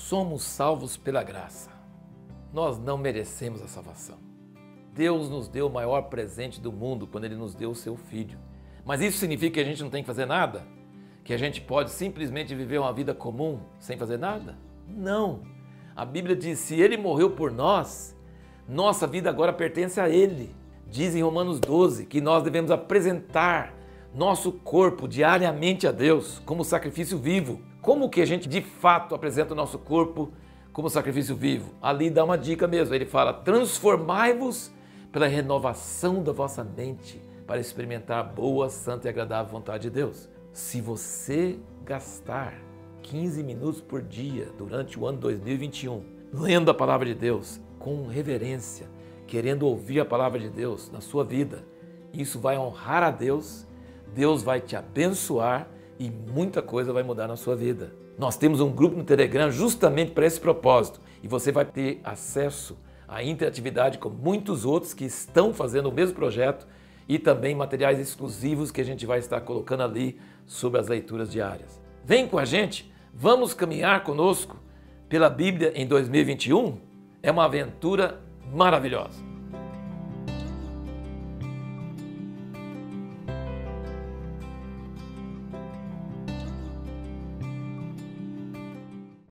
somos salvos pela graça. Nós não merecemos a salvação. Deus nos deu o maior presente do mundo quando Ele nos deu o seu Filho. Mas isso significa que a gente não tem que fazer nada? Que a gente pode simplesmente viver uma vida comum sem fazer nada? Não. A Bíblia diz, se Ele morreu por nós, nossa vida agora pertence a Ele. Diz em Romanos 12 que nós devemos apresentar nosso corpo diariamente a Deus como sacrifício vivo. Como que a gente de fato apresenta o nosso corpo como sacrifício vivo? Ali dá uma dica mesmo, ele fala, transformai-vos pela renovação da vossa mente para experimentar a boa, santa e agradável vontade de Deus. Se você gastar 15 minutos por dia durante o ano 2021, lendo a palavra de Deus com reverência, querendo ouvir a palavra de Deus na sua vida, isso vai honrar a Deus, Deus vai te abençoar e muita coisa vai mudar na sua vida. Nós temos um grupo no Telegram justamente para esse propósito e você vai ter acesso à interatividade com muitos outros que estão fazendo o mesmo projeto e também materiais exclusivos que a gente vai estar colocando ali sobre as leituras diárias. Vem com a gente, vamos caminhar conosco pela Bíblia em 2021? É uma aventura maravilhosa.